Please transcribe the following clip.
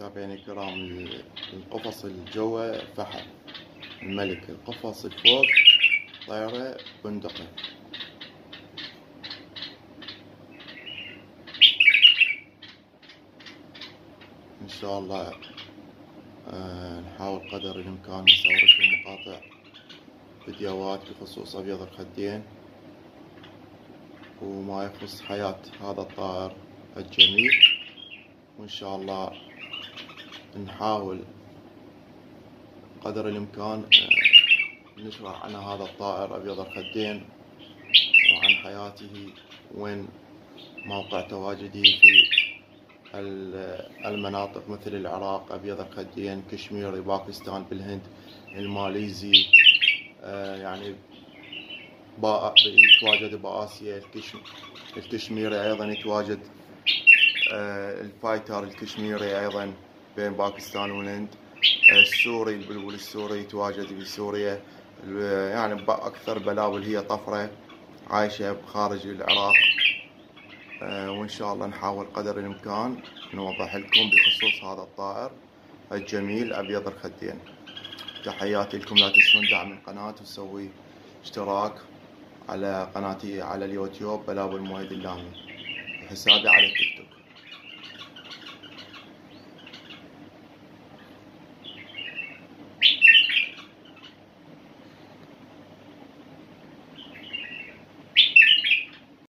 متابعينا الكرام، القفص الجوا فحل الملك، القفص الفوق طيرة بندقة. إن شاء الله نحاول قدر الإمكان نصور لكم مقاطع فيديوهات بخصوص أبيض الخدين وما يخص حياة هذا الطائر الجميل، وإن شاء الله نحاول قدر الإمكان نشرح عن هذا الطائر أبيض الخدين وعن حياته، وين موقع تواجده في المناطق مثل العراق أبيض الخدين، كشميري، باكستان، بالهند، الماليزي، يعني يتواجد بآسيا. الكشميري أيضا يتواجد، الفايتر الكشميري أيضا بين باكستان والهند. السوري، البلبل السوري يتواجد بسوريا. يعني أكثر بلابل هي طفرة عايشة بخارج العراق. وإن شاء الله نحاول قدر الإمكان نوضح لكم بخصوص هذا الطائر الجميل أبيض الخدين. تحياتي لكم، لا تنسون دعم القناة وسوي اشتراك على قناتي على اليوتيوب بلابل مويد اللامي، وحسابي على التيك توك.